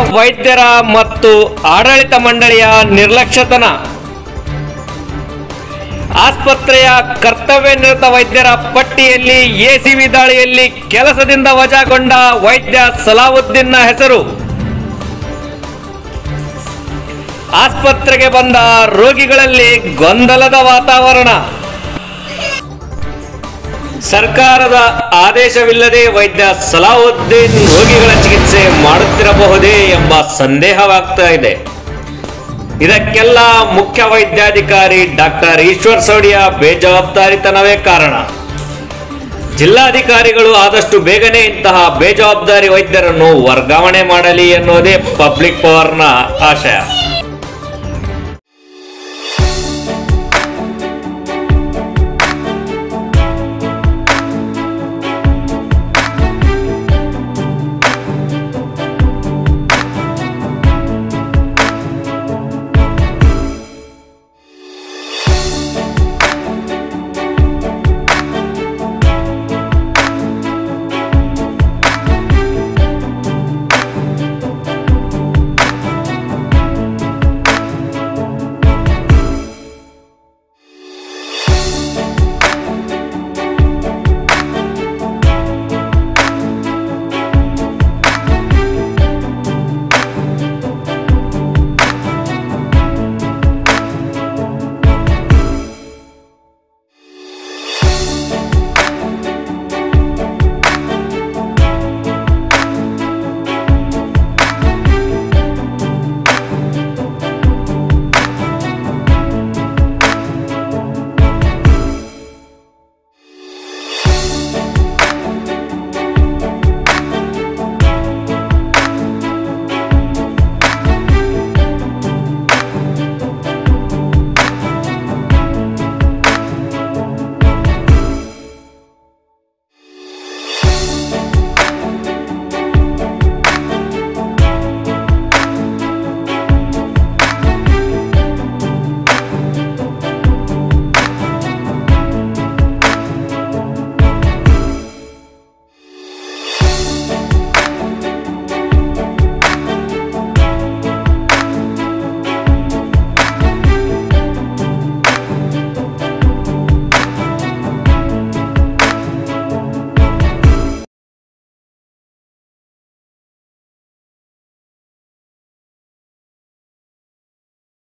ವೈದ್ಯರ ಮತ್ತು ಆಡಳಿತ ಮಂಡಳಿಯ ನಿರ್ಲಕ್ಷ್ಯತನ. ಆಸ್ಪತ್ರೆಯ ಕರ್ತವ್ಯ ನಿರತ ವೈದ್ಯರ ಪಟ್ಟಿಯಲ್ಲಿ ಎಸಿಬಿ ದಾಳಿಯಲ್ಲಿ ಕೆಲಸದಿಂದ ವಜಾಗೊಂಡ ವೈದ್ಯ ಸಲಾವುದ್ದೀನ್ನ ಹೆಸರು. ಆಸ್ಪತ್ರೆಗೆ ಬಂದ ರೋಗಿಗಳಲ್ಲಿ ಗೊಂದಲದ ವಾತಾವರಣ. ಸರ್ಕಾರದ ಆದೇಶವಿಲ್ಲದೆ ವೈದ್ಯ ಸಲಾವುದ್ದೀನ್ ರೋಗಿಗಳ ಚಿಕಿತ್ಸೆ ಮಾಡುತ್ತಿರಬಹುದೇ ಎಂಬ ಸಂದೇಹವಾಗ್ತಾ ಇದೆ. ಇದಕ್ಕೆಲ್ಲ ಮುಖ್ಯ ವೈದ್ಯಾಧಿಕಾರಿ ಡಾಕ್ಟರ್ ಈಶ್ವರ್ ಸವಡಿಯ ಬೇಜವಾಬ್ದಾರಿತನವೇ ಕಾರಣ. ಜಿಲ್ಲಾಧಿಕಾರಿಗಳು ಆದಷ್ಟು ಬೇಗನೆ ಇಂತಹ ಬೇಜವಾಬ್ದಾರಿ ವೈದ್ಯರನ್ನು ವರ್ಗಾವಣೆ ಮಾಡಲಿ ಎನ್ನುವುದೇ ಪಬ್ಲಿಕ್ ಪವರ್ನ ಆಶಯ.